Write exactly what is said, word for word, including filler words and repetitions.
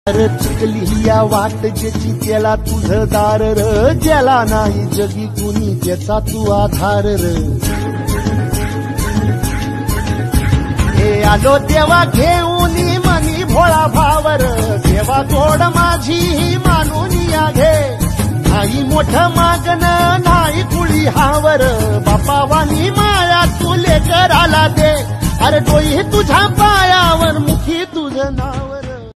चुकली या वाट ज्याची त्याला तुझं दार र, ज्याला नाही जगी कुणी त्याचा तू आधार र. हे आलो तेव्हा घेऊन मनी भोळा भावर, देवा गोड माझी ही मानून या घे. नाही मोठं मागण नाही कुळी हावर, बापावानी माया तू लेकराला दे. अरे डोई तुझ्या पायावर मुखी तुझं नाव.